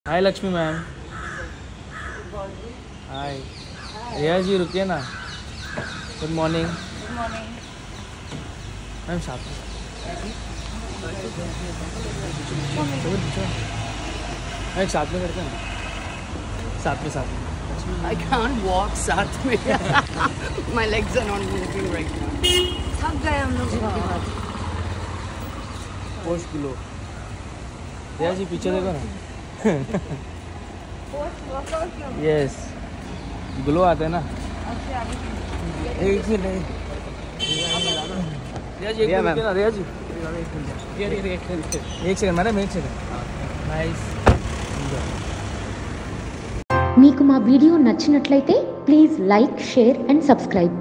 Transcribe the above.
हाय Lakshmi ma'am. हाय रिया जी, रुकिए ना। Good morning. Good morning ma'am साथ में साथ में करते हैं, साथ में I can't walk साथ में My legs are not moving right now. थक गए हम लोग। Post glow. रिया जी पीछे देखो ना। यस, ग्लो आता है ना। एक मिनट रिया जी, एक मिनट ना रिया जी, एक सेकंड मैडम, एक सेकंड। नाइस। మీకు మా వీడియో నచ్చినట్లయితే please like, share and subscribe.